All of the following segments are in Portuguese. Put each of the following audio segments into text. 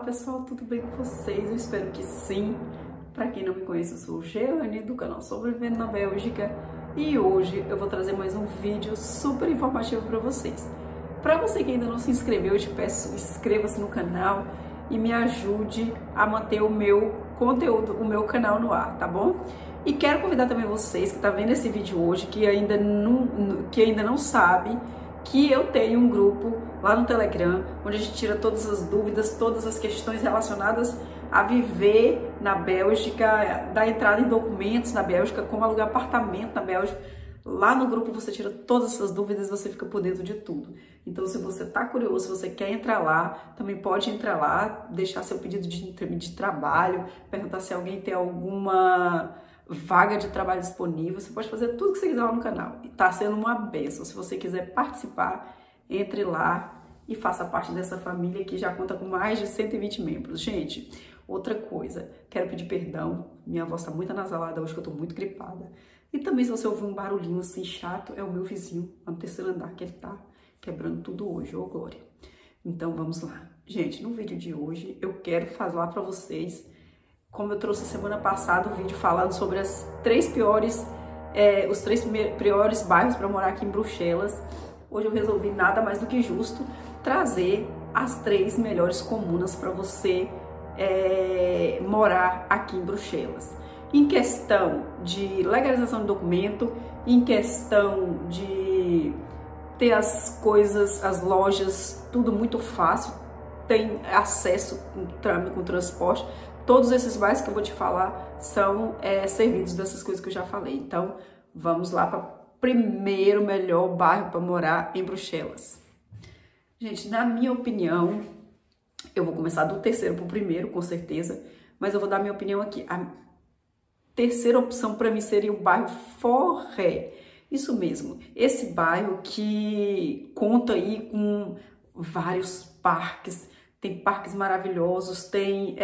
pessoal, tudo bem com vocês? Eu espero que sim. Para quem não me conhece, eu sou Jeane do canal Sobrevivendo na Bélgica e hoje eu vou trazer mais um vídeo super informativo para vocês. Para você que ainda não se inscreveu, eu te peço, inscreva-se no canal e me ajude a manter o meu conteúdo, o meu canal no ar, tá bom? E quero convidar também vocês que estão vendo esse vídeo hoje, que ainda não sabe, que eu tenho um grupo lá no Telegram, onde a gente tira todas as dúvidas, todas as questões relacionadas a viver na Bélgica, da entrada em documentos na Bélgica, como alugar apartamento na Bélgica. Lá no grupo você tira todas essas dúvidas, você fica por dentro de tudo. Então, se você tá curioso, se você quer entrar lá, também pode entrar lá, deixar seu pedido de trabalho, perguntar se alguém tem alguma vaga de trabalho disponível. Você pode fazer tudo que você quiser lá no canal. E tá sendo uma bênção. Se você quiser participar, entre lá e faça parte dessa família que já conta com mais de 120 membros. Gente, outra coisa, quero pedir perdão. Minha voz tá muito anasalada hoje, que eu tô muito gripada. E também, se você ouvir um barulhinho assim chato, é o meu vizinho lá no terceiro andar, que ele tá quebrando tudo hoje, ô glória. Então, vamos lá. Gente, no vídeo de hoje, eu quero falar pra vocês, como eu trouxe semana passada um vídeo falando sobre os três piores bairros para morar aqui em Bruxelas. Hoje eu resolvi, nada mais do que justo, trazer as 3 melhores comunas para você morar aqui em Bruxelas. Em questão de legalização de documento, em questão de ter as coisas, as lojas, tudo muito fácil, tem acesso com transporte. Todos esses bairros que eu vou te falar são servidos dessas coisas que eu já falei. Então, vamos lá para o primeiro melhor bairro para morar em Bruxelas. Gente, na minha opinião, eu vou começar do terceiro para o primeiro, com certeza, mas eu vou dar minha opinião aqui. A terceira opção para mim seria o bairro Forêt. Isso mesmo, esse bairro que conta aí com vários parques, tem parques maravilhosos, tem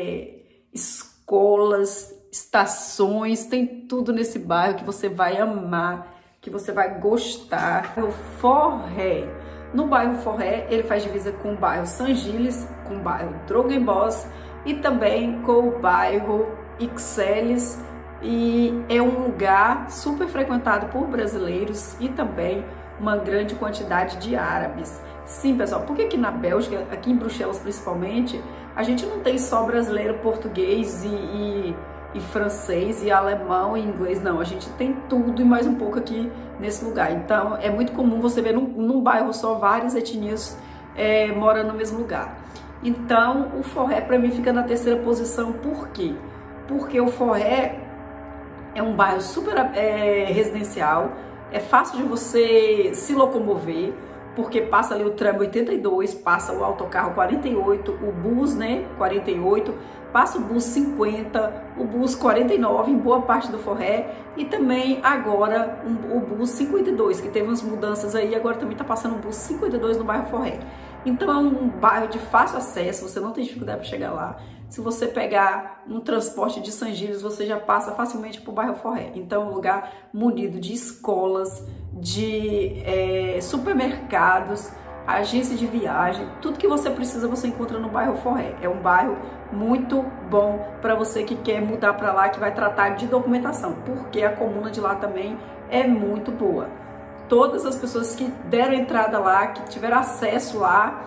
escolas, estações, tem tudo nesse bairro que você vai amar, que você vai gostar. O Forêt. No bairro Forêt, ele faz divisa com o bairro Saint-Gilles, com o bairro Drogenbos e também com o bairro Ixelles. E é um lugar super frequentado por brasileiros e também uma grande quantidade de árabes. Sim, pessoal, porque aqui na Bélgica, aqui em Bruxelas principalmente, a gente não tem só brasileiro, português e francês e alemão e inglês, não. A gente tem tudo e mais um pouco aqui nesse lugar. Então, é muito comum você ver num bairro só várias etnias morando no mesmo lugar. Então, o Forêt para mim fica na terceira posição. Por quê? Porque o Forêt é um bairro super residencial, é fácil de você se locomover, porque passa ali o tram 82, passa o autocarro 48, o bus, né, 48, passa o bus 50, o bus 49 em boa parte do Forêt e também agora o bus 52, que teve umas mudanças aí, agora também tá passando o bus 52 no bairro Forêt. Então é um bairro de fácil acesso, você não tem dificuldade para chegar lá. Se você pegar um transporte de Saint-Gilles, você já passa facilmente para o bairro Forêt. Então é um lugar munido de escolas, de supermercados, agências de viagem, tudo que você precisa você encontra no bairro Forêt. É um bairro muito bom para você que quer mudar para lá, que vai tratar de documentação, porque a comuna de lá também é muito boa. Todas as pessoas que deram entrada lá, que tiveram acesso lá,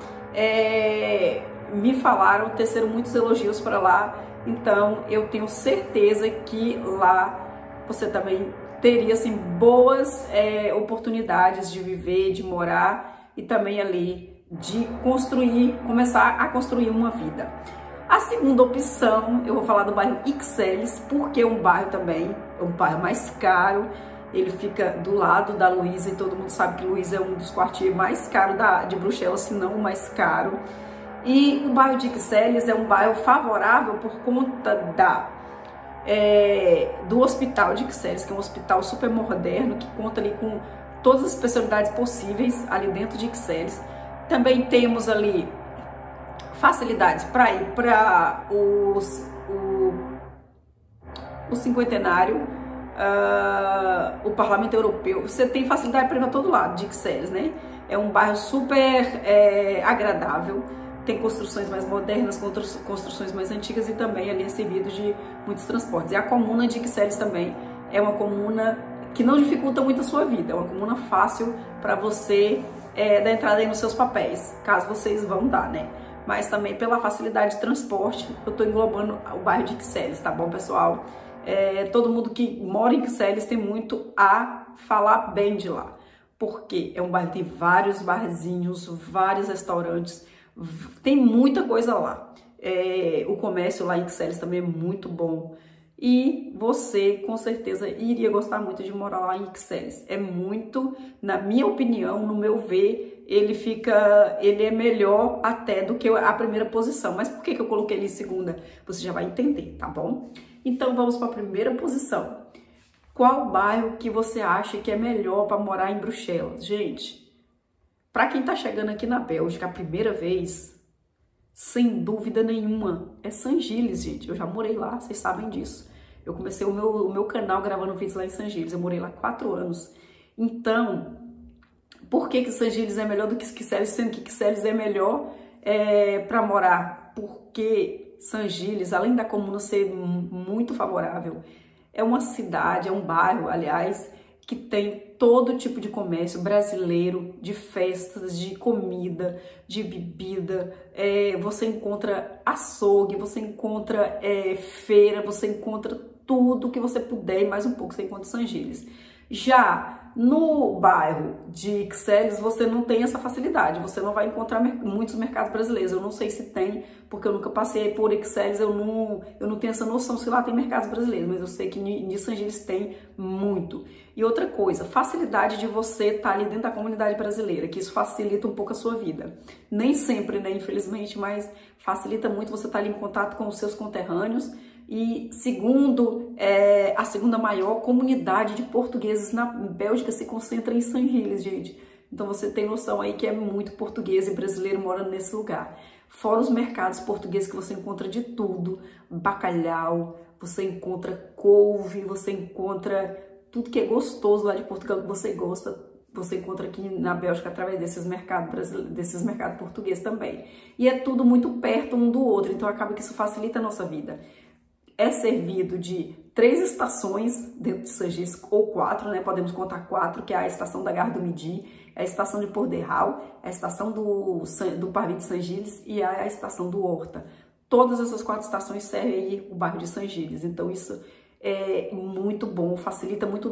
me falaram, teceram muitos elogios para lá. Então eu tenho certeza que lá você também teria assim boas oportunidades de viver, de morar e também ali de começar a construir uma vida. A segunda opção, eu vou falar do bairro Ixelles, porque é um bairro também, é um bairro mais caro. Ele fica do lado da Luísa e todo mundo sabe que Luísa é um dos quartiers mais caros de Bruxelas, se não o mais caro. E o bairro de Ixelles é um bairro favorável por conta do hospital de Ixelles, que é um hospital super moderno, que conta ali com todas as especialidades possíveis ali dentro de Ixelles. Também temos ali facilidades para ir para o cinquentenário, o Parlamento Europeu. Você tem facilidade para ir para todo lado de Ixelles, né? É um bairro super agradável. tem construções mais modernas, construções mais antigas e também ali é servido de muitos transportes. E a comuna de Ixelles também é uma comuna que não dificulta muito a sua vida, é uma comuna fácil para você dar entrada aí nos seus papéis, caso vocês vão dar, né? Mas também pela facilidade de transporte, eu estou englobando o bairro de Ixelles, tá bom, pessoal? Todo mundo que mora em Ixelles tem muito a falar bem de lá, porque é um bairro que tem vários barzinhos, vários restaurantes, tem muita coisa lá. O comércio lá em Ixelles também é muito bom. E você, com certeza, iria gostar muito de morar lá em Ixelles. É muito, na minha opinião, no meu ver, ele é melhor até do que a primeira posição. Mas por que eu coloquei ele em segunda? Você já vai entender, tá bom? Então, vamos para a primeira posição. Qual bairro que você acha que é melhor para morar em Bruxelas? Gente, para quem tá chegando aqui na Bélgica a primeira vez, sem dúvida nenhuma, é Saint-Gilles, gente. Eu já morei lá, vocês sabem disso. Eu comecei o meu canal gravando vídeos lá em Saint-Gilles. Eu morei lá 4 anos. Então, por que Saint-Gilles é melhor do que Ixelles, sendo que Ixelles é melhor para morar? Porque Saint-Gilles, além da comuna ser muito favorável, é uma cidade, é um bairro, aliás, que tem todo tipo de comércio brasileiro, de festas, de comida, de bebida. Você encontra açougue, você encontra feira, você encontra tudo que você puder e mais um pouco você encontra em Saint-Gilles. Já no bairro de Ixelles, você não tem essa facilidade, você não vai encontrar muitos mercados brasileiros. Eu não sei se tem, porque eu nunca passei por Ixelles, eu não tenho essa noção se lá tem mercados brasileiros, mas eu sei que em Saint-Gilles tem muito. E outra coisa, facilidade de você estar ali dentro da comunidade brasileira, que isso facilita um pouco a sua vida. Nem sempre, né, infelizmente, mas facilita muito você estar ali em contato com os seus conterrâneos. E segundo, a segunda maior comunidade de portugueses na Bélgica se concentra em Saint-Gilles, gente. Então você tem noção aí que é muito português e brasileiro morando nesse lugar. Fora os mercados portugueses que você encontra de tudo, bacalhau, você encontra couve, você encontra tudo que é gostoso lá de Portugal que você gosta, você encontra aqui na Bélgica através desses mercados portugueses também. E é tudo muito perto um do outro, então acaba que isso facilita a nossa vida. É servido de 3 estações dentro de Saint-Gilles, ou 4, né? Podemos contar 4, que é a estação da Gare do Midi, a estação de Port-de-Hal, a estação do Parvis de Saint-Gilles e a estação do Horta. Todas essas 4 estações servem aí o bairro de Saint-Gilles, então isso é muito bom, facilita muito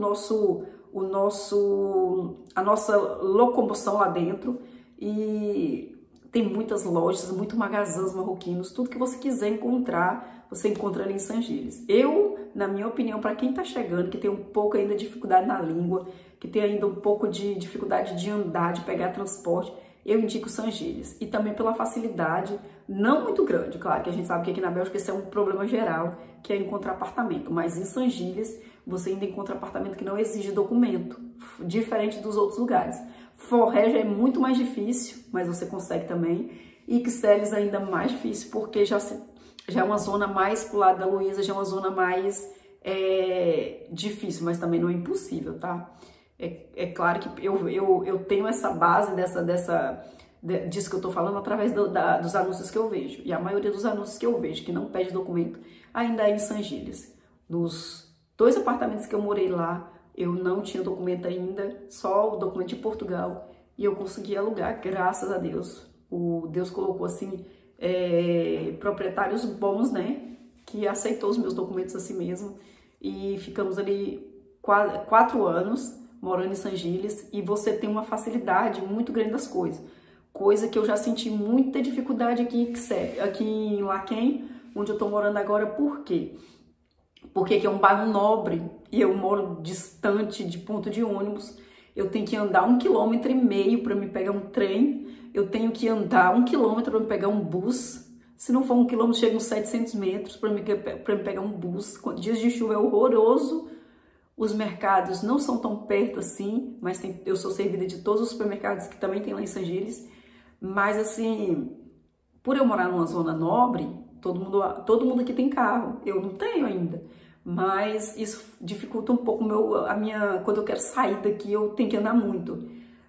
a nossa locomoção lá dentro e tem muitas lojas, muito magazãs marroquinos, tudo que você quiser encontrar, você encontra ali em Saint-Gilles. Eu, na minha opinião, para quem tá chegando, que tem um pouco ainda de dificuldade na língua, que tem ainda um pouco de dificuldade de andar, de pegar transporte, eu indico Saint-Gilles. E também pela facilidade, não muito grande, claro que a gente sabe que aqui na Bélgica esse é um problema geral, que é encontrar apartamento, mas em Saint-Gilles você ainda encontra apartamento que não exige documento, diferente dos outros lugares. Forré já é muito mais difícil, mas você consegue também. E Ixelles ainda mais difícil, porque já é uma zona mais pro lado da Luísa, já é uma zona mais difícil, mas também não é impossível, tá? É claro que eu tenho essa base disso que eu tô falando através dos anúncios que eu vejo. E a maioria dos anúncios que eu vejo, que não pede documento, ainda é em Saint-Gilles. Nos 2 apartamentos que eu morei lá, eu não tinha documento ainda, só o documento de Portugal, e eu consegui alugar, graças a Deus. Deus colocou, assim, proprietários bons, né, que aceitou os meus documentos assim mesmo, e ficamos ali 4 anos morando em Saint-Gilles, e você tem uma facilidade muito grande das coisas, coisa que eu já senti muita dificuldade aqui em Laeken, onde eu tô morando agora. Por quê? Porque aqui é um bairro nobre e eu moro distante de ponto de ônibus. Eu tenho que andar 1,5 km para me pegar um trem. Eu tenho que andar 1 km para me pegar um bus. Se não for 1 km, chega uns 700 metros para me pegar um bus. Dias de chuva é horroroso. Os mercados não são tão perto assim, mas eu sou servida de todos os supermercados que também tem lá em Saint-Gilles. Mas assim, por eu morar numa zona nobre, todo mundo aqui tem carro. Eu não tenho ainda. Mas isso dificulta um pouco quando eu quero sair daqui, eu tenho que andar muito.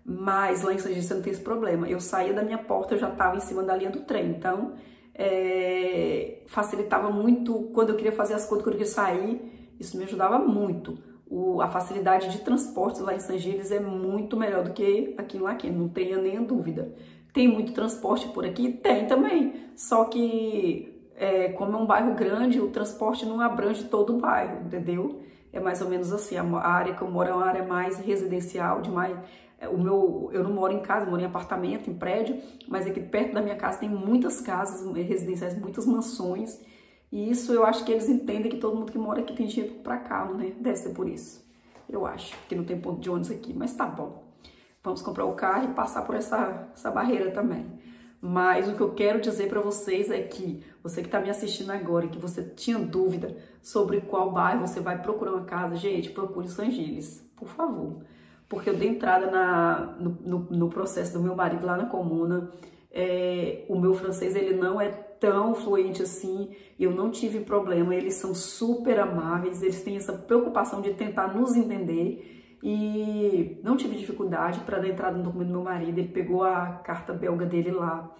Mas lá em Sangilhas você não tem esse problema. Eu saía da minha porta, eu já estava em cima da linha do trem. Então, facilitava muito quando eu queria fazer as coisas, quando eu queria sair. Isso me ajudava muito. A facilidade de transportes lá em Sangilhas é muito melhor do que aqui em Laquém, não tenha nem dúvida. Tem muito transporte por aqui? Tem também. Só que, como é um bairro grande, o transporte não abrange todo o bairro, entendeu? É mais ou menos assim. A área que eu moro é uma área mais residencial, eu não moro em casa, eu moro em apartamento, em prédio, mas aqui perto da minha casa tem muitas casas residenciais, muitas mansões, e isso eu acho que eles entendem que todo mundo que mora aqui tem dinheiro para carro, né? Deve ser por isso, eu acho, que não tem ponto de ônibus aqui, mas tá bom. Vamos comprar o carro e passar por essa barreira também. Mas o que eu quero dizer para vocês é que, você que está me assistindo agora, que você tinha dúvida sobre qual bairro você vai procurar uma casa, gente, procure Sangilhas, por favor. Porque eu dei entrada no processo do meu marido lá na comuna. O meu francês, ele não é tão fluente assim, eu não tive problema, eles são super amáveis, eles têm essa preocupação de tentar nos entender e não tive dificuldade para dar entrada no documento do meu marido. Ele pegou a carta belga dele lá,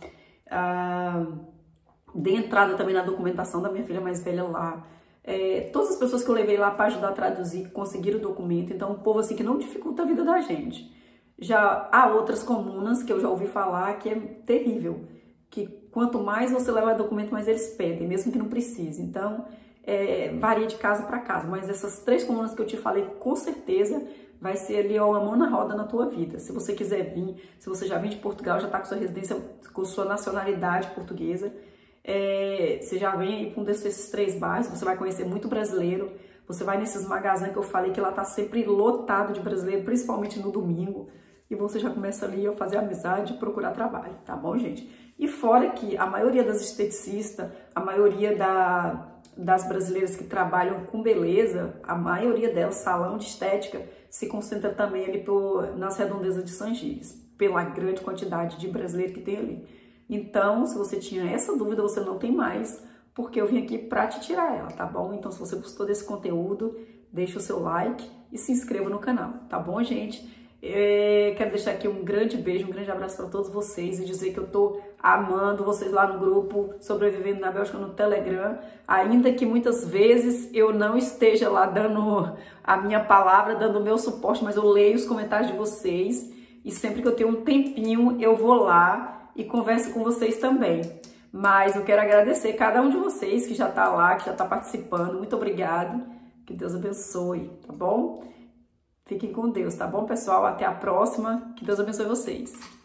dei entrada também na documentação da minha filha mais velha lá. Todas as pessoas que eu levei lá para ajudar a traduzir conseguiram o documento, então um povo assim que não dificulta a vida da gente. Já há outras comunas que eu já ouvi falar que é terrível, que quanto mais você leva documento, mais eles pedem, mesmo que não precise. Então, varia de casa para casa, mas essas 3 comunas que eu te falei, com certeza vai ser ali uma mão na roda na tua vida. Se você quiser vir, se você já vem de Portugal, já está com sua residência, com sua nacionalidade portuguesa, você já vem aí para um desses 3 bairros, você vai conhecer muito brasileiro, você vai nesses magazins que eu falei que lá tá sempre lotado de brasileiro, principalmente no domingo, e você já começa ali a fazer amizade e procurar trabalho, tá bom, gente? E fora que a maioria das esteticistas, a maioria das brasileiras que trabalham com beleza, a maioria delas, salão de estética, se concentra também ali nas redondezas de Sangilhas, pela grande quantidade de brasileiros que tem ali. Então, se você tinha essa dúvida, você não tem mais, porque eu vim aqui para te tirar ela, tá bom? Então, se você gostou desse conteúdo, deixa o seu like e se inscreva no canal, tá bom, gente? Quero deixar aqui um grande beijo, um grande abraço para todos vocês e dizer que eu tô amando vocês lá no grupo Sobrevivendo na Bélgica no Telegram, ainda que muitas vezes eu não esteja lá dando a minha palavra, dando o meu suporte, mas eu leio os comentários de vocês e sempre que eu tenho um tempinho eu vou lá e converso com vocês também. Mas eu quero agradecer cada um de vocês que já tá lá, que já tá participando. Muito obrigado. Que Deus abençoe, tá bom? Fiquem com Deus, tá bom, pessoal? Até a próxima. Que Deus abençoe vocês.